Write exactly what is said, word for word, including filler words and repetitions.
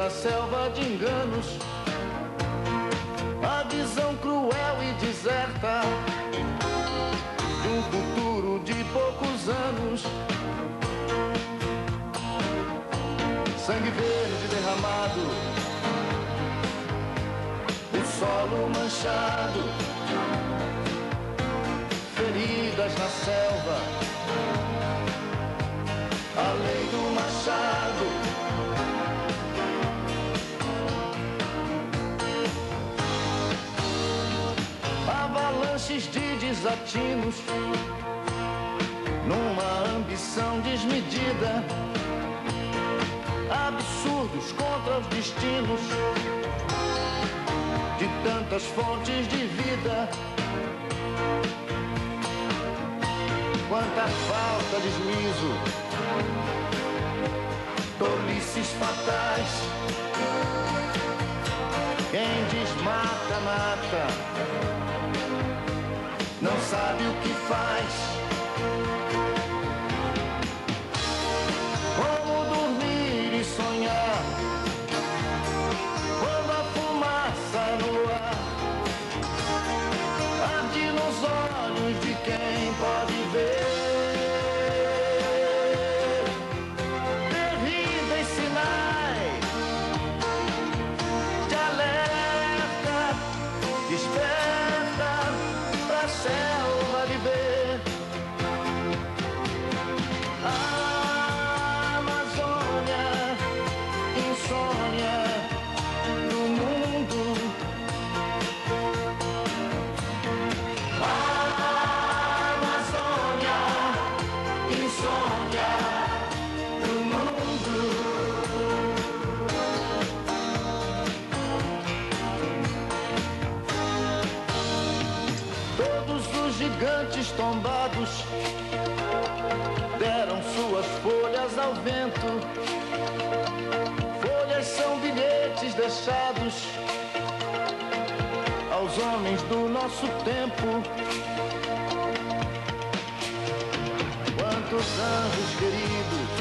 na selva de enganos, a visão cruel e deserta de um futuro de poucos anos. Sangue verde derramado, o solo manchado, feridas na selva, a lei do machado. Avalanches de desatinos, numa ambição desmedida, absurdos contra os destinos de tantas fontes de vida. Quanta falta de juízo, tolices fatais. Quem desmata, mata, não sabe o que faz. Como dormir e sonhar quando a fumaça no ar arde nos olhos de quem pode ver. Terríveis sinais de alerta, desperta pra selva viver. A Amazônia, insônia do mundo. A Amazônia, insônia do mundo. Todos os gigantes tombados deram suas folhas ao vento. Folhas são bilhetes deixados aos homens do nosso tempo. Quantos anjos queridos